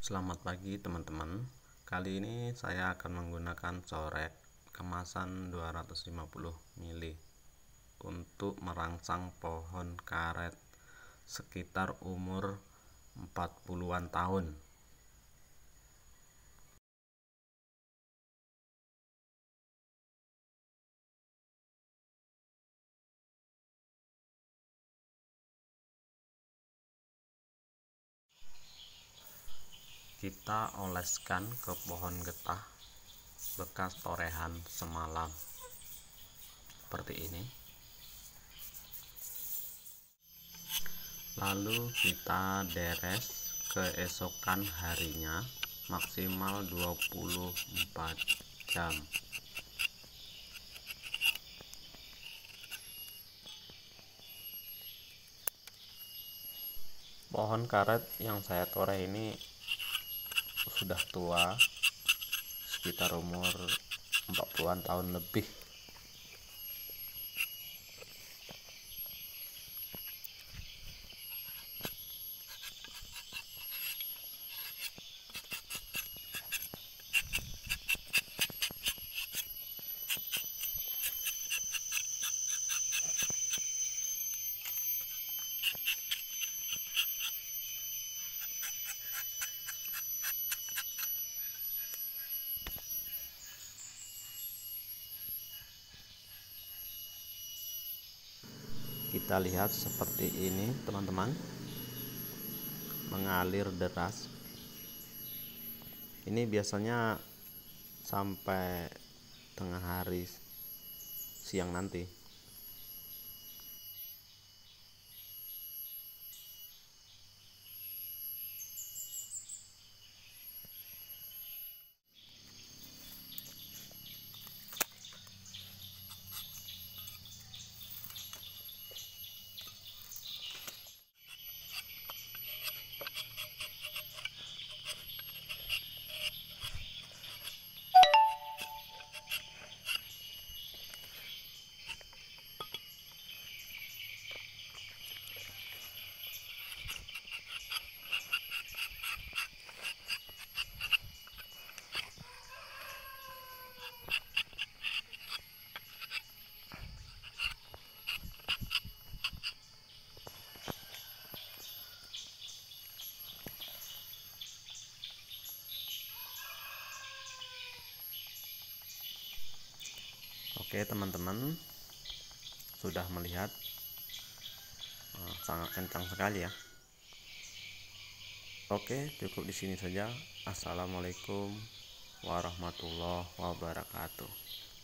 Selamat pagi teman-teman. Kali ini saya akan menggunakan corek kemasan 250 ml untuk merangsang pohon karet sekitar umur 40-an tahun. Kita oleskan ke pohon getah bekas torehan semalam seperti ini. Lalu kita deres keesokan harinya maksimal 24 jam. Pohon karet yang saya toreh ini sudah tua, sekitar umur 40-an tahun lebih. Kita lihat seperti ini teman-teman, mengalir deras. Ini biasanya sampai tengah hari siang nanti. Oke teman-teman, sudah melihat sangat kencang sekali ya. Oke, cukup di sini saja. Assalamualaikum warahmatullahi wabarakatuh.